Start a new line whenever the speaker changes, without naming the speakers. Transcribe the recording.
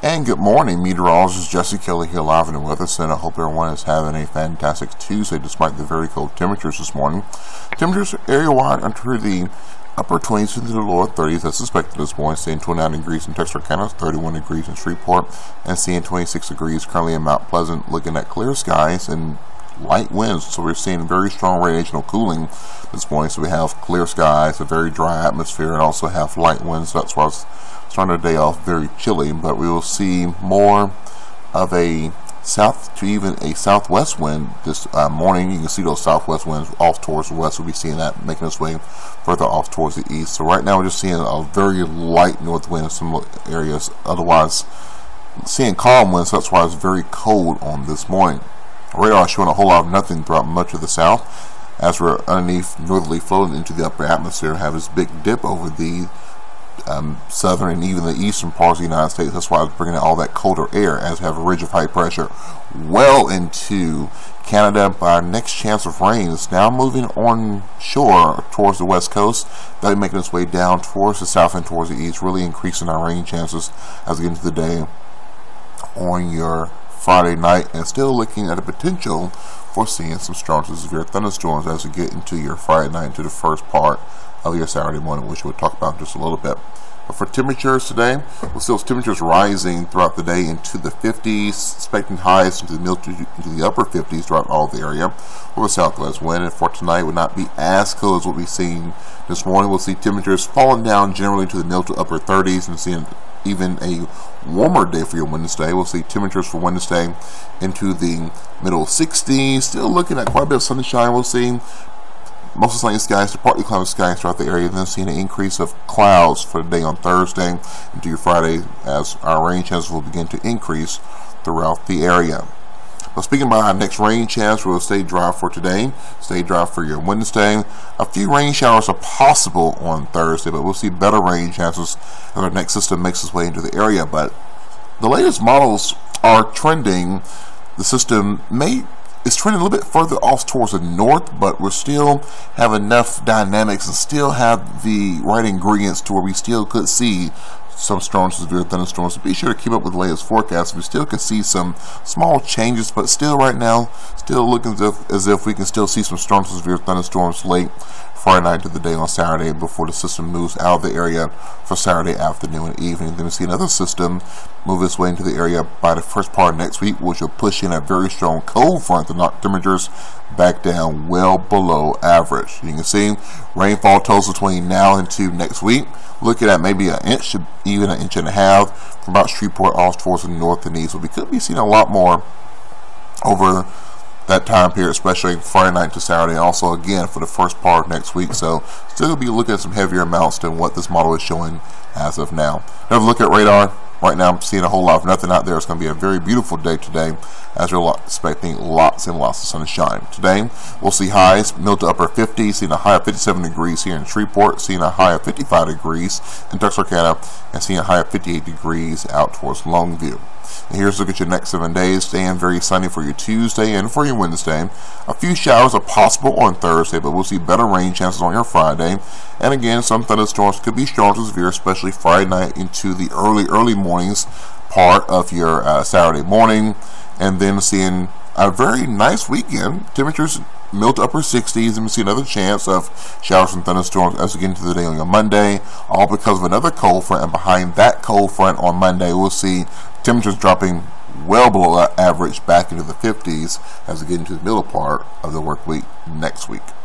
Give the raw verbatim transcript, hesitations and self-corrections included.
And good morning, meteorologist Jesse Kelly here live in the Weather Center. I hope everyone is having a fantastic Tuesday despite the very cold temperatures this morning. Temperatures area-wide under the upper twenties into the lower thirties as expected this morning, seeing twenty-nine degrees in Texarkana, thirty-one degrees in Shreveport, and seeing twenty-six degrees currently in Mount Pleasant, looking at clear skies and light winds. So we're seeing very strong radiational cooling this morning. So we have clear skies, a very dry atmosphere, and also have light winds. That's why it's starting the day off very chilly, but we will see more of a south to even a southwest wind this uh, morning. You can see those southwest winds off towards the west. We'll be seeing that making its way further off towards the east. So right now we're just seeing a very light north wind in some areas. Otherwise, seeing calm winds. So that's why it's very cold on this morning. Radar showing a whole lot of nothing throughout much of the south as we're underneath northerly floating into the upper atmosphere. Have this big dip over the Um, southern and even the eastern parts of the United States. That's why it's bringing in all that colder air as we have a ridge of high pressure well into Canada. But our next chance of rain is now moving on shore towards the west coast. That'll be making its way down towards the south and towards the east, really increasing our rain chances as we get into the day on your Friday night, and still looking at a potential for seeing some strong to severe thunderstorms as we get into your Friday night, into the first part of your Saturday morning, which we'll talk about in just a little bit. But for temperatures today, we'll see those temperatures rising throughout the day into the fifties, expecting highs into the mid to into the upper fifties throughout all the area. With a southwest wind, and for tonight would not be as cold as what we've seen this morning. We'll see temperatures falling down generally to the mid to upper thirties, and seeing even a warmer day for your Wednesday. We'll see temperatures for Wednesday into the middle sixties. Still looking at quite a bit of sunshine. We'll see mostly sunny skies to partly cloudy skies throughout the area, and then seeing an increase of clouds for the day on Thursday into your Friday as our rain chances will begin to increase throughout the area. But speaking about our next rain chance, we'll stay dry for today, stay dry for your Wednesday. A few rain showers are possible on Thursday, but we'll see better rain chances as our next system makes its way into the area. But the latest models are trending. The system may It's trending a little bit further off towards the north, but we still have enough dynamics and still have the right ingredients to where we still could see some strong to severe thunderstorms. So be sure to keep up with the latest forecast. We still could see some small changes, but still right now, still looking as if, as if we can still see some strong to severe thunderstorms late Friday night to the day on Saturday before the system moves out of the area for Saturday afternoon and evening. Then we see another system move its way into the area by the first part of next week, which will push in a very strong cold front to knock temperatures back down well below average. You can see rainfall totals between now and to next week. Looking at maybe an inch, even an inch and a half from about Shreveport off towards the north and east. So we could be seeing a lot more over that time period, especially Friday night to Saturday, also again for the first part of next week. So still going to be looking at some heavier amounts than what this model is showing as of now. Have a look at radar. Right now I'm seeing a whole lot of nothing out there. It's going to be a very beautiful day today as we're expecting lots and lots of sunshine. Today we'll see highs mid to upper fifties, seeing a high of fifty-seven degrees here in Shreveport, seeing a high of fifty-five degrees in Texarkana, and seeing a high of fifty-eight degrees out towards Longview. And here's a look at your next seven days. Staying very sunny for your Tuesday and for your Wednesday. A few showers are possible on Thursday, but we'll see better rain chances on your Friday. And again, some thunderstorms could be strong to severe, especially Friday night into the early, early mornings part of your uh, Saturday morning. And then seeing a very nice weekend. Temperatures mid to upper sixties, and we see another chance of showers and thunderstorms as we get into the day on your Monday, all because of another cold front. And behind that cold front on Monday, we'll see temperatures dropping well below average back into the fifties as we get into the middle part of the work week next week.